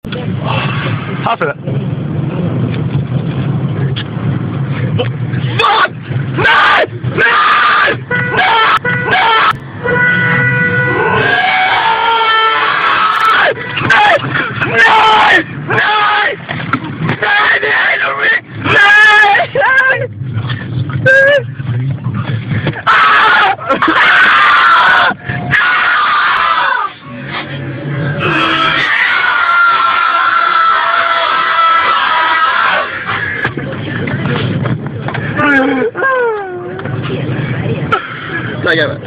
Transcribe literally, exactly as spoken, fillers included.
Här för det. Vad? Nej! Nej! Nej! Nej! Nej! Nej! Nej! Nej! Det är nog Rick! Nej! Nej! Ah! Tackar.